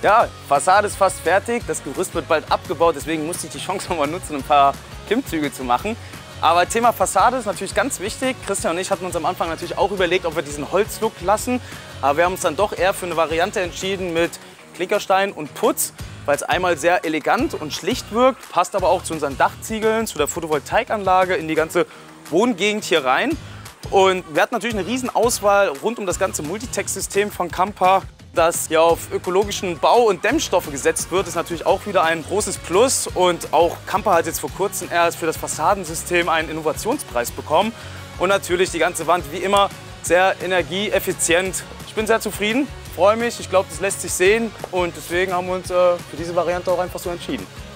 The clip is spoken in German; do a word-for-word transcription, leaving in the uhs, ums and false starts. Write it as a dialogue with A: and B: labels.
A: Ja, Fassade ist fast fertig, das Gerüst wird bald abgebaut, deswegen musste ich die Chance noch mal nutzen, ein paar Klimmzüge zu machen. Aber Thema Fassade ist natürlich ganz wichtig. Christian und ich hatten uns am Anfang natürlich auch überlegt, ob wir diesen Holzlook lassen. Aber wir haben uns dann doch eher für eine Variante entschieden mit Klinkerstein und Putz, weil es einmal sehr elegant und schlicht wirkt, passt aber auch zu unseren Dachziegeln, zu der Photovoltaikanlage, in die ganze Wohngegend hier rein. Und wir hatten natürlich eine riesen Auswahl rund um das ganze Multitex-System von Kampa. Dass hier auf ökologischen Bau- und Dämmstoffe gesetzt wird, ist natürlich auch wieder ein großes Plus. Und auch Kampa hat jetzt vor kurzem erst für das Fassadensystem einen Innovationspreis bekommen. Und natürlich die ganze Wand wie immer sehr energieeffizient. Ich bin sehr zufrieden, freue mich, ich glaube, das lässt sich sehen. Und deswegen haben wir uns äh, für diese Variante auch einfach so entschieden.